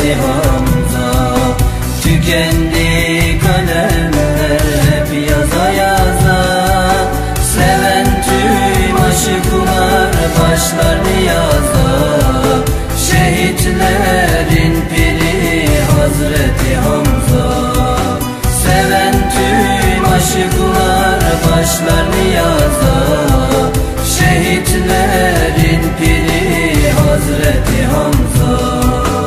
Hazreti Hamza. Tükendi kalemler hep yaza yaza, seven tüm aşıklar başlar niyaza. Şehitlerin piri Hazreti Hamza, seven tüm aşıklar başlar niyaza. Şehitlerin piri Hazreti Hamza.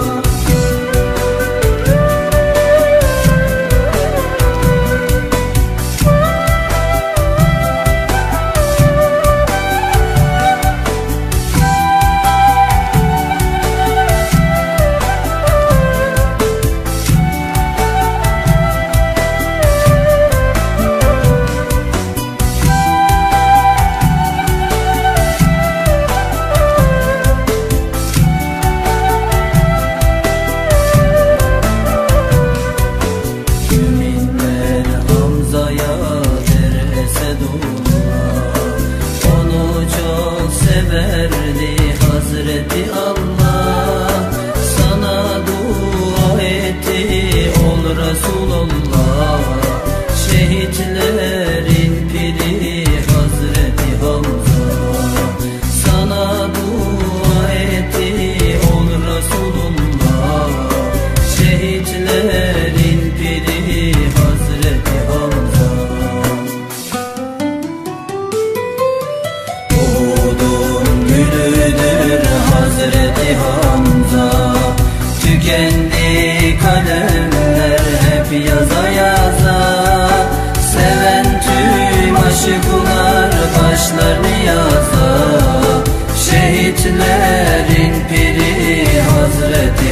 Onu çok severdi Hazreti Allah, sana dua etti ol Resulullah. Şehitlerin piri Hazreti Hamza, sana dua etti ol Resulullah. Şehitlerin piri Hazreti Hamza. Hazreti Hamza, tükendi kalemler hep yaza yaza, seven tüm aşıklar başlar niyaza. Şehitlerin piri Hazreti